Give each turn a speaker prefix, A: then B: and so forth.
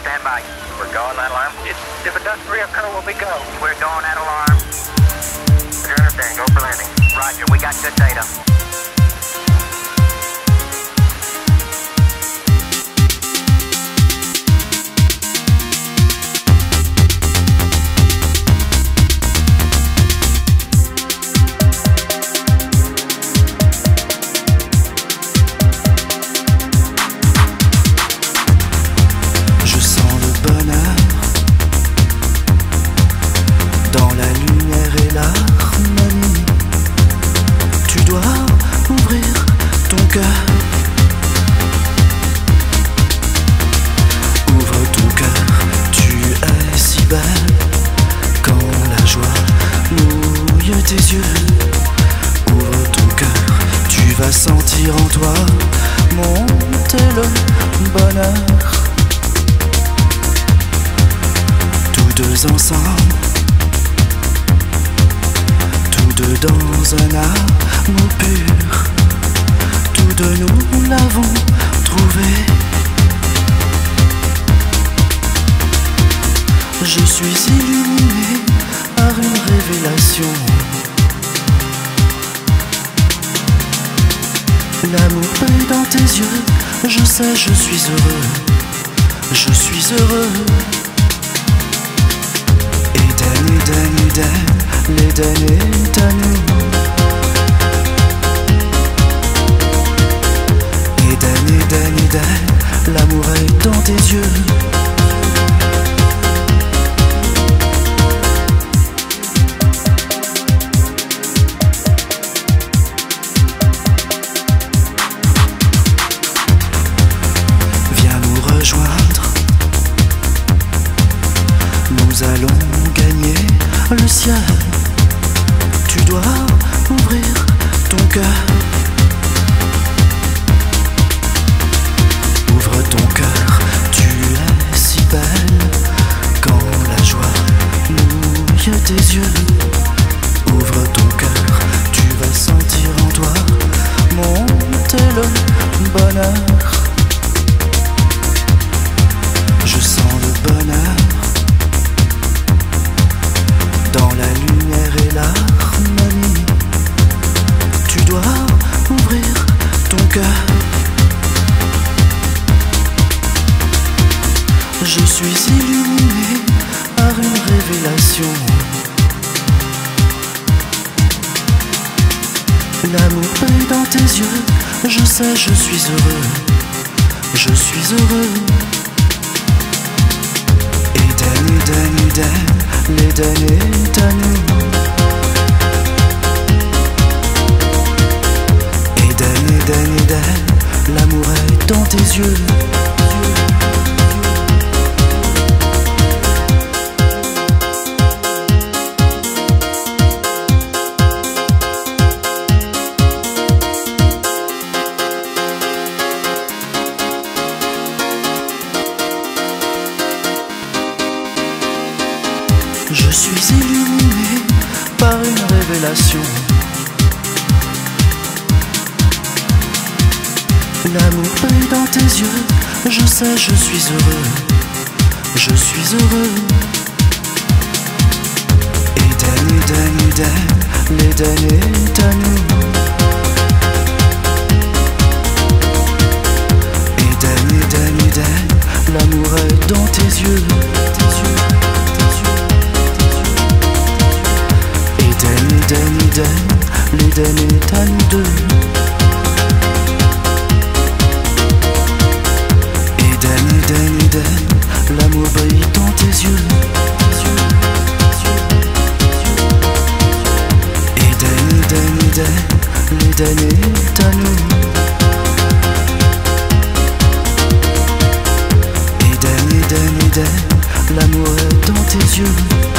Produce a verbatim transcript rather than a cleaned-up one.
A: stand by.
B: We're going that alarm.
A: Just, if it doesn't reoccur, we'll be go.
B: We're going that alarm. Roger, understand. Go for landing.
A: Roger, we got good data.
C: Ouvre ton cœur, tu es si belle. Quand la joie mouille tes yeux, ouvre ton cœur, tu vas sentir en toi monter le bonheur. Tous deux ensemble, tous deux dans un amour pur. Tous deux nous l'avons trouvé. Je suis illuminé par une révélation. L'amour brille dans tes yeux. Je sais, je suis heureux. Je suis heureux. Eden, Eden, Eden, l'Éden est à nous. Eden, Eden, Eden, l'amour est dans tes yeux. Viens nous rejoindre. Nous allons gagner le ciel. Tu dois ouvrir ton cœur. Ton cœur, tu es si belle. Quand la joie mouille tes yeux, ouvre ton cœur, tu vas sentir en toi monter le bonheur. Je sens le bonheur dans la lumière et l'harmonie. Tu dois ouvrir ton cœur. Je suis illuminé par une révélation. L'amour brille dans tes yeux. Je sais, je suis heureux. Je suis heureux. Eden, Eden, Eden, l'Éden est à nous. Eden, Eden, Eden, l'amour est dans tes yeux. Je suis illuminé par une révélation. L'amour brille dans tes yeux. Je sais, je suis heureux. Je suis heureux. Eden, Eden, Eden, l'Éden est à nous. Eden, Eden, Eden, l'amour est dans tes yeux. Eden, Eden, Eden, l'Éden est à nous deux. Eden, Eden, Eden, l'amour brille dans tes yeux. Eden, Eden, Eden, l'Éden est à nous. Eden, Eden, Eden, l'amour est dans tes yeux.